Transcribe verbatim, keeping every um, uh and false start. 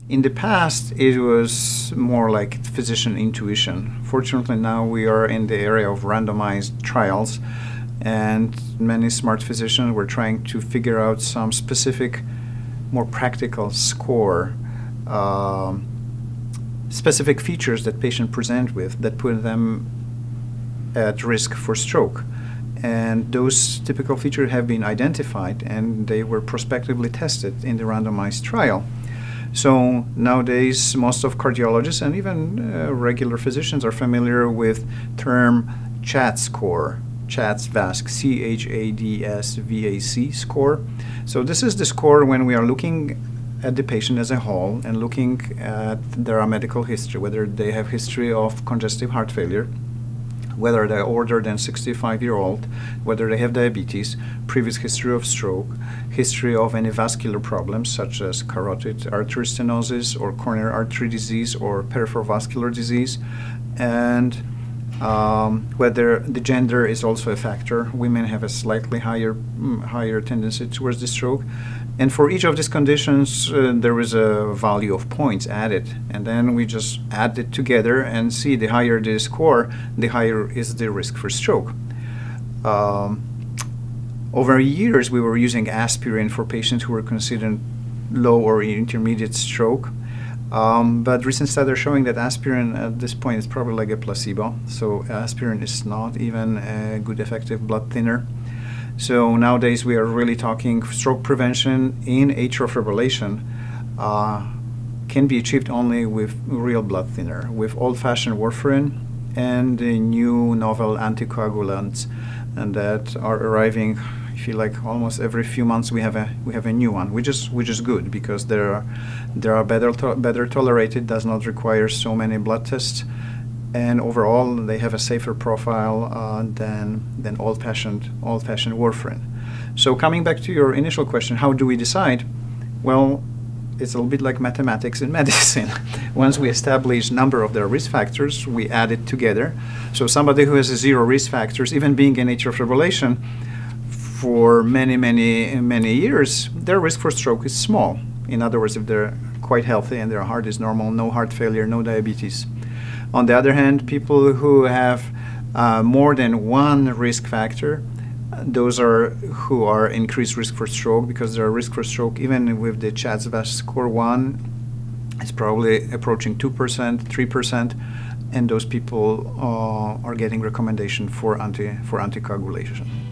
In the past, it was more like physician intuition. Fortunately, now we are in the area of randomized trials, and many smart physicians were trying to figure out some specific, more practical score, um, specific features that patients present with that put them at risk for stroke. And those typical features have been identified, and they were prospectively tested in the randomized trial. So nowadays, most of cardiologists and even uh, regular physicians are familiar with term CHADS score, CHADS V A S C, C H A D S V A C score. So this is the score when we are looking at the patient as a whole and looking at their medical history, whether they have history of congestive heart failure, whether they're older than sixty-five year old, whether they have diabetes, previous history of stroke, history of any vascular problems such as carotid artery stenosis or coronary artery disease or peripheral vascular disease, and um, whether the gender is also a factor. Women have a slightly higher, mm, higher tendency towards the stroke. And for each of these conditions, uh, there is a value of points added. And then we just add it together and see the higher the score, the higher is the risk for stroke. Um, over years, we were using aspirin for patients who were considered low or intermediate stroke. Um, but recent studies are showing that aspirin at this point is probably like a placebo. So aspirin is not even a good effective blood thinner. So nowadays we are really talking stroke prevention in atrial fibrillation uh, can be achieved only with real blood thinner, with old-fashioned warfarin and the new novel anticoagulants, and that are arriving. I feel like almost every few months we have a we have a new one, which is which is good because they are they are better to, better tolerated, does not require so many blood tests. And overall, they have a safer profile uh, than than old-fashioned old-fashioned warfarin. So coming back to your initial question, how do we decide? Well, it's a little bit like mathematics in medicine. Once we establish number of their risk factors, we add it together. So somebody who has a zero risk factors, even being in atrial fibrillation for many, many, many years, their risk for stroke is small. In other words, if they're quite healthy and their heart is normal, no heart failure, no diabetes. On the other hand, people who have uh, more than one risk factor, those are who are increased risk for stroke, because their risk for stroke, even with the CHADS V A S score one, is probably approaching two percent, three percent, and those people uh, are getting recommendation for anti for anticoagulation.